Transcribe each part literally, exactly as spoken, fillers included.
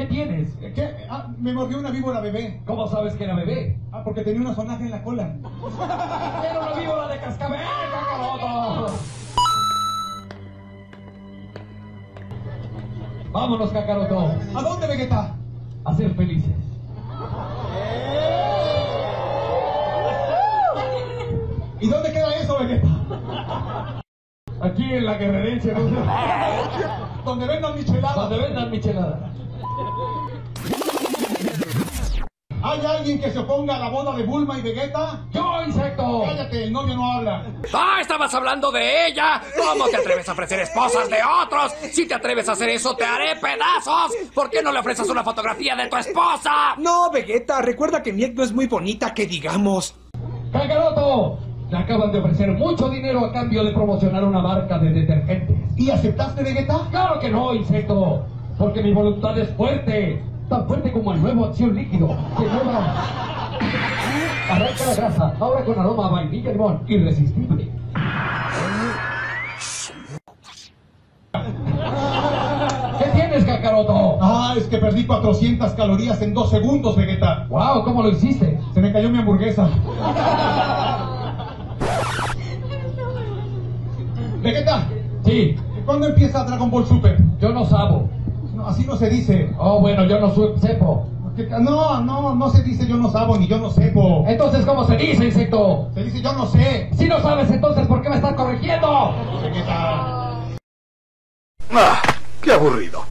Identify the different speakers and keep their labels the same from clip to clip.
Speaker 1: ¿Qué tienes?
Speaker 2: ¿Qué? Ah, me mordió una víbora bebé.
Speaker 1: ¿Cómo sabes que era bebé?
Speaker 2: Ah, porque tenía una sonaja en la cola.
Speaker 1: ¡Era una víbora de cascabel, Kakaroto! Vámonos, Kakaroto.
Speaker 2: ¿A dónde, Vegeta?
Speaker 1: A ser felices.
Speaker 2: ¿Y dónde queda eso, Vegeta?
Speaker 1: Aquí en la guerrerencia, ¿no?
Speaker 2: Donde vendan micheladas.
Speaker 1: Donde vendan micheladas.
Speaker 2: ¿Hay alguien que se oponga a la boda de Bulma y Vegeta?
Speaker 1: ¡Yo, insecto!
Speaker 2: Cállate, el novio no habla.
Speaker 3: ¡Ah, estabas hablando de ella! ¿Cómo te atreves a ofrecer esposas de otros? Si te atreves a hacer eso, te haré pedazos. ¿Por qué no le ofreces una fotografía de tu esposa?
Speaker 4: No, Vegeta, recuerda que Miek no es muy bonita, que digamos.
Speaker 1: ¡Kakaroto! Le acaban de ofrecer mucho dinero a cambio de promocionar una marca de detergentes.
Speaker 2: ¿Y aceptaste, Vegeta?
Speaker 1: ¡Claro que no, insecto! Porque mi voluntad es fuerte. Tan fuerte como el nuevo Acción Líquido. Que lleva... Arranca la grasa, ahora con aroma a vainilla y limón. Irresistible. ¿Qué tienes, Kakaroto?
Speaker 2: Ah, es que perdí cuatrocientas calorías en dos segundos, Vegeta.
Speaker 1: ¡Wow! ¿Cómo lo hiciste?
Speaker 2: Se me cayó mi hamburguesa. Vegeta,
Speaker 1: Sí,
Speaker 2: ¿cuándo empieza Dragon Ball Super?
Speaker 1: yo no sabo.
Speaker 2: No, así no se dice.
Speaker 1: Oh, bueno, yo no su- sepo.
Speaker 2: ¿Qué ca- No, no, no se dice yo no sabo ni yo no sepo.
Speaker 1: Entonces, ¿cómo se dice, insecto?
Speaker 2: Se dice yo no sé.
Speaker 1: Si no sabes, entonces, ¿por qué me estás corrigiendo?
Speaker 2: Vegeta.
Speaker 5: Ah, qué aburrido.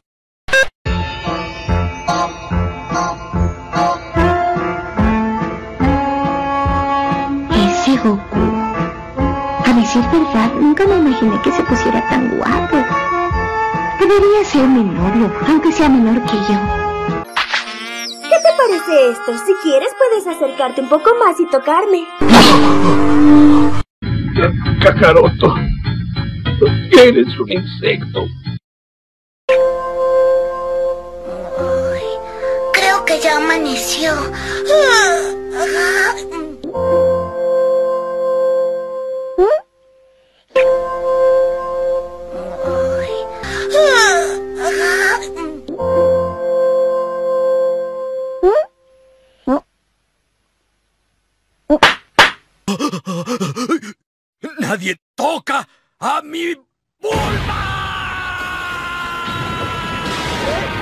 Speaker 6: Ese Goku. A decir verdad, nunca me imaginé que se pusiera tan guapo. Debería ser mi novio, aunque sea menor que yo.
Speaker 7: ¿Qué te parece esto? Si quieres puedes acercarte un poco más y tocarme.
Speaker 5: Kakaroto, eres un insecto.
Speaker 6: Uy, creo que ya amaneció.
Speaker 3: ¡Nadie toca a mi Bulma!